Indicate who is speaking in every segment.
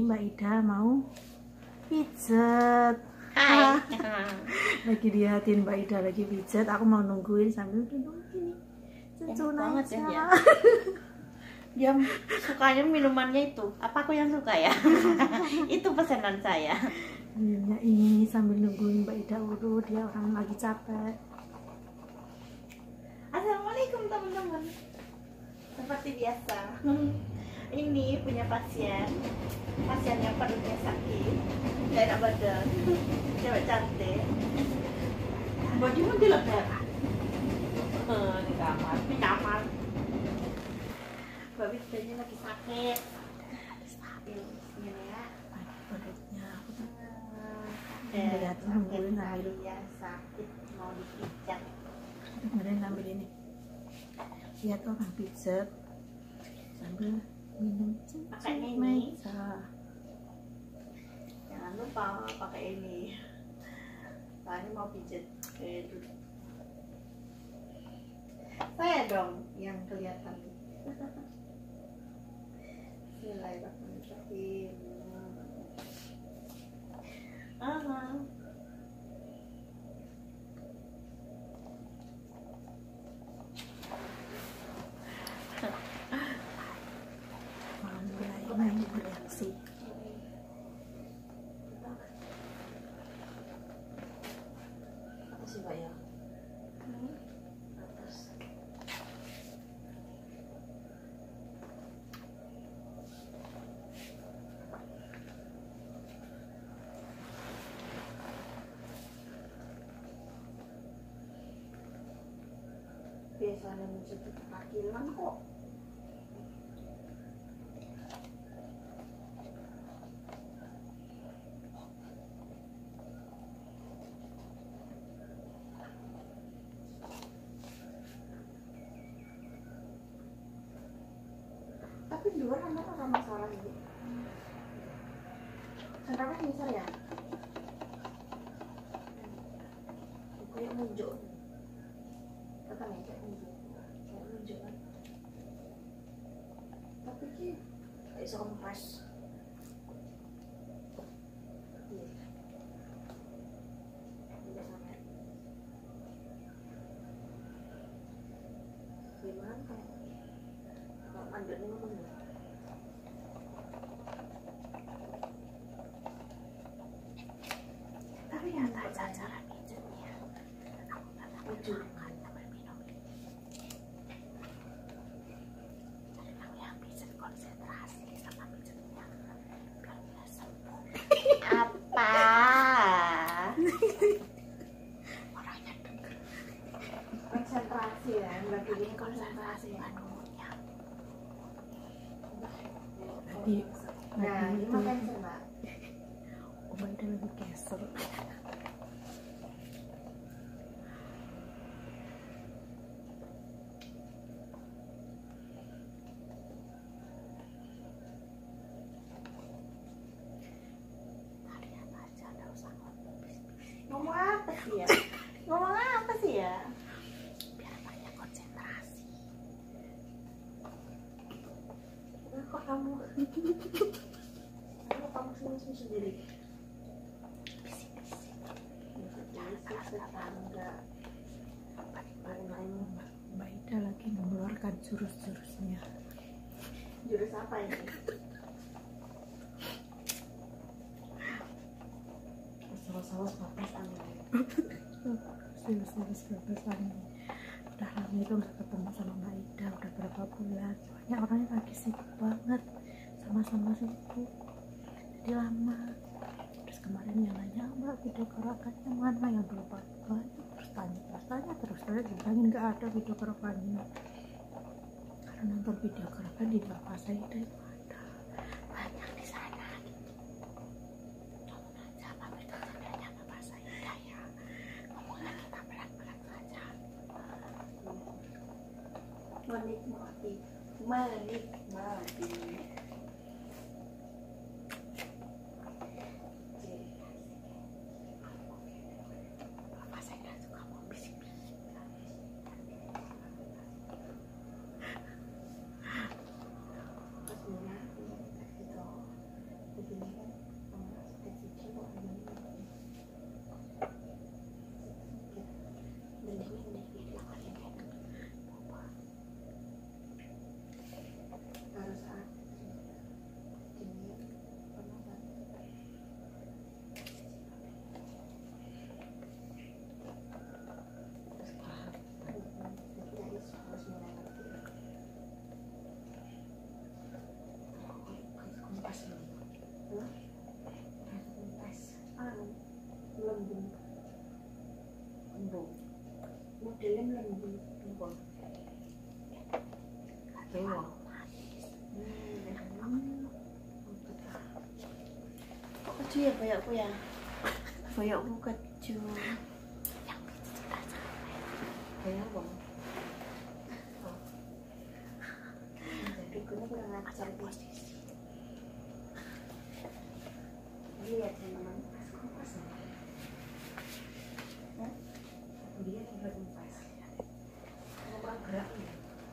Speaker 1: Mbak Ida mau pijet.
Speaker 2: Hai.
Speaker 1: Lagi liatin Mbak Ida lagi pijet, aku mau nungguin sambil minum gini. Cucu
Speaker 2: banget
Speaker 1: aja.
Speaker 2: ya dia sukanya minumannya itu. Apa aku yang suka ya? Itu pesanan saya.
Speaker 1: Minumnya ini sambil nungguin Mbak Ida urut, dia orang lagi capek.
Speaker 2: Assalamualaikum teman-teman. Seperti biasa, ini punya pasien yang perutnya sakit, gak enak badan, cewek cantik. Bajunya dilepet di kamar. Babi tadinya lagi sakit. Ini ya.
Speaker 1: Perutnya aku tuh
Speaker 2: Lihat
Speaker 1: nungguin air.
Speaker 2: ya sakit mau dipijat.
Speaker 1: Kemudian ambil ini. Lihat orang pijet sambil minum
Speaker 2: Makanya ini.
Speaker 1: meja.
Speaker 2: Jangan lupa pakai ini. Soalnya mau pijet. Saya dong yang kelihatan. Bismillahirrahmanirrahim.
Speaker 1: Mau mulai main bereaksi.
Speaker 2: Apa sih Mbak ya? Atas. Biasanya mencuci kepakilan kok. Tapi di luar ada masalah ini. Kenapa bisa ya? Kayak muncul. Kata meja muncul. Kayak muncul kan. Tapi ki kayak bisa kompres. Iya. Udah sampai. Gimana kayak kalau mandeknya ngomong ya?
Speaker 1: Tapi ya tak cara pijetnya. Aku nggak tahu makan sambil minum. Emang yang pijet konsentrasi sama pijetnya biar dia sembuh.
Speaker 2: Apa?
Speaker 1: Orangnya denger.
Speaker 2: Konsentrasi ya, berarti ini
Speaker 1: Konsentrasi manunya.
Speaker 2: Tadi, nah ini
Speaker 1: itu
Speaker 2: makan coba.
Speaker 1: Mbak Ida lagi geser. Lihat aja, nggak usah ngomong bisik-bisik.
Speaker 2: Ngomong apa sih ya? Ngomong apa sih ya?
Speaker 1: Biar banyak konsentrasi.
Speaker 2: Kok kamu? Kamu sini sendiri.
Speaker 1: Bisik-bisik.
Speaker 2: Tetangga.
Speaker 1: Mbak Ida lagi mengeluarkan jurus-jurusnya.
Speaker 2: Jurus apa ini? Saus-saus papes angin.
Speaker 1: Jurus-jurus bebasan. Udah lama itu nggak ketemu sama Mbak Ida, udah berapa bulan. Soalnya orangnya lagi sibuk banget, sama-sama sibuk. Jadi lama. Terus kemarin yang nanya, Mbak video karaoke-nya mana yang belum banyak, terus tanya bilangin nggak ada video karaoke-nya. Karena nonton video karaoke di Bapak saya itu ada banyak di sana. Tolong aja mampir ke tendanya Bapak saya ya. Ngomongnya kita pelan-pelan saja.
Speaker 2: Menikmati.
Speaker 1: Bapak saya nggak suka mau bisik-bisik.
Speaker 2: Terus gimana? Gitu. Begini. Kok kecil ya bayakku ya? Bayakku kecil.
Speaker 1: Yang itu sudah sampai.
Speaker 2: Bayak bang. Jadi gue kurang ajar posisi. Lihat teman-teman. Dia tinggal pas. Mau geraknya.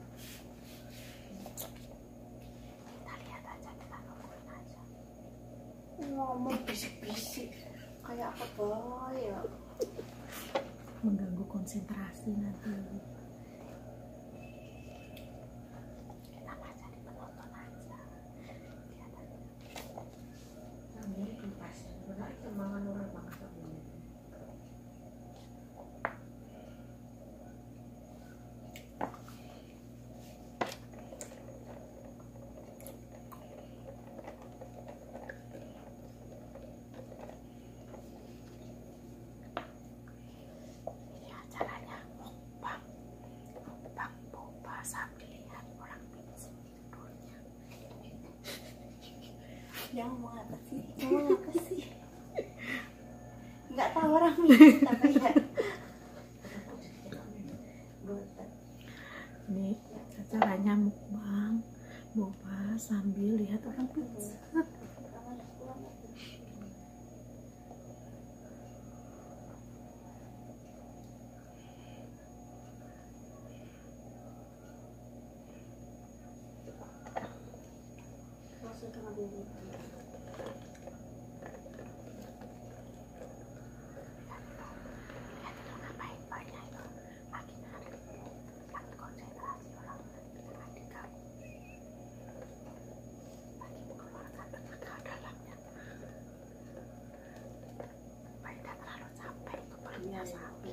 Speaker 1: Kita lihat aja, kita nungguin aja.
Speaker 2: Ngomong bisik-bisik kayak apa ya?
Speaker 1: Mengganggu konsentrasi nanti. Kita baca di penonton aja. Lihat aja.
Speaker 2: Ini pas. Benar semangat orang bangsa ini.
Speaker 1: Ini acaranya mukbang boba sambil lihat orang pingsan tidurnya.
Speaker 2: Yang mau apa sih? Mau apa sih? Nggak tahu orang ini tapi ya.
Speaker 1: Ini acaranya mukbang boba sambil lihat orang pingsan. Lihat itu ngapain banyak itu, lagi narik, lagi konsentrasi orang jangan diganggu, lagi mengeluarkan tenaga dalamnya supaya tidak terlalu capek, itu perutnya sakit.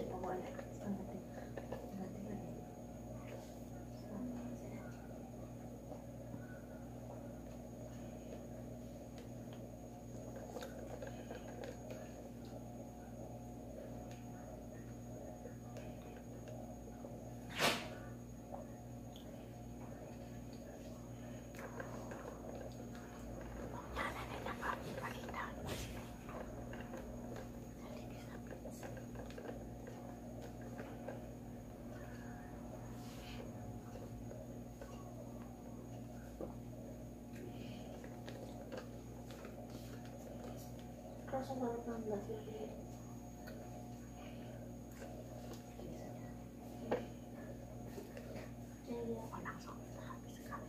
Speaker 1: Pokoknya neneknya pagi-pagi daun masih tidur, jadi bisa pingsan.
Speaker 2: Rasa baru 16 ya.
Speaker 1: Oh, langsung habis sekali.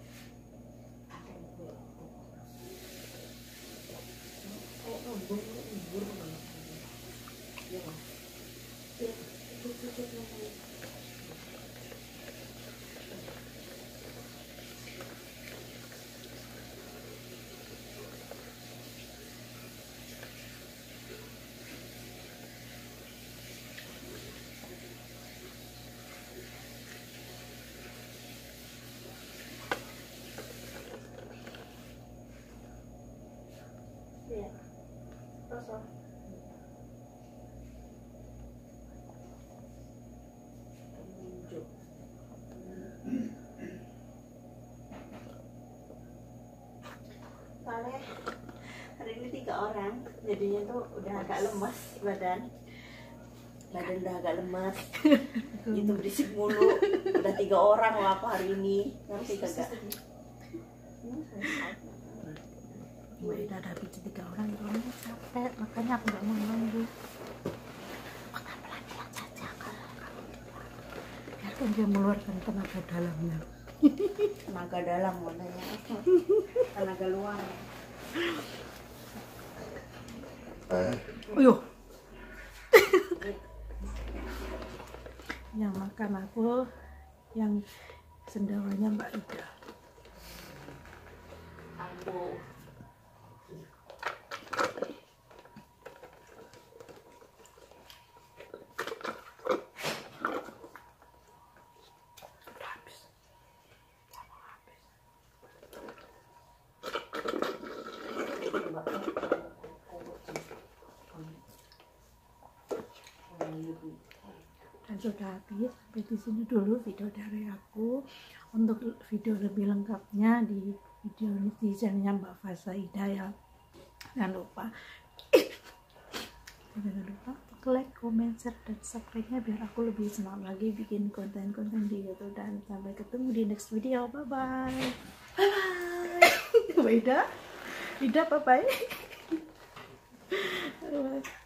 Speaker 2: Iya. Rasa. Soalnya hari ini 3 orang, jadinya tuh udah agak lemas badan udah agak lemas. Itu berisik mulu. Udah 3 orang loh aku hari ini. Nanti kagak.
Speaker 1: Mbak Ida ada habis 3 orang, itu orangnya capek, makanya aku nggak mau nunggu. Makan pelan-pelan saja kalau biarkan dia mengeluarkan tenaga dalamnya.
Speaker 2: Tenaga dalam warnanya. Tenaga luar.
Speaker 1: Uyuh. Yang makan aku, yang sendawanya Mbak Ida.
Speaker 2: Ambo.
Speaker 1: Udah habis. Udah mau habis. sudah habis. Sampai di sini dulu video dari aku. Untuk video lebih lengkapnya di video di channelnya Mbak Fasa Ida ya. Jangan lupa like, comment, share, dan subscribe-nya biar aku lebih senang lagi bikin konten-konten di YouTube. Dan sampai ketemu di next video. Bye bye. Bye bye. Ida bye bye.